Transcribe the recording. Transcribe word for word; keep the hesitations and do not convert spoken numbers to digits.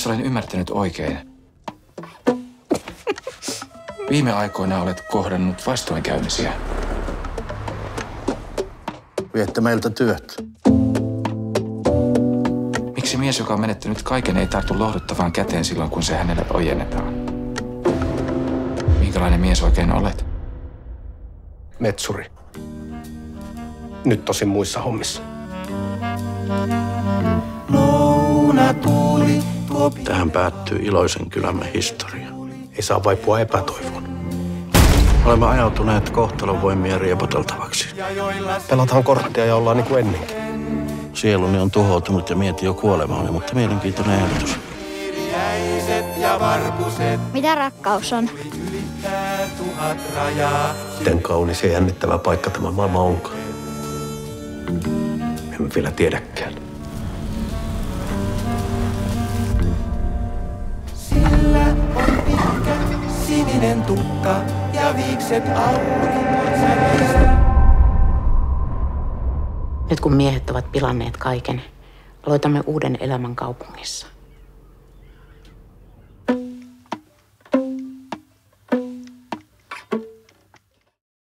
Jos olen ymmärtänyt oikein, viime aikoina olet kohdannut vastoinkäymisiä. Viette meiltä työt. Miksi mies, joka on menettänyt kaiken, ei tartu lohduttavaan käteen silloin, kun se hänelle ojennetaan? Minkälainen mies oikein olet? Metsuri. Nyt tosin muissa hommissa. Tähän päättyy iloisen kylämme historia. Ei saa vaipua epätoivoon. Olemme ajautuneet kohtalon voimia riepoteltavaksi. Pelataan korttia ja ollaan niin kuin ennenkin. Sieluni on tuhoutunut ja mietin jo kuolemaani, mutta mielenkiintoinen ehdotus. Mitä rakkaus on? Miten kaunis ja jännittävä paikka tämä maailma onkaan. Emme vielä tiedäkään. Sillä on pitkä sininen tukka ja viikset auringon säteistä. Nyt kun miehet ovat pilanneet kaiken, aloitamme uuden elämän kaupungissa.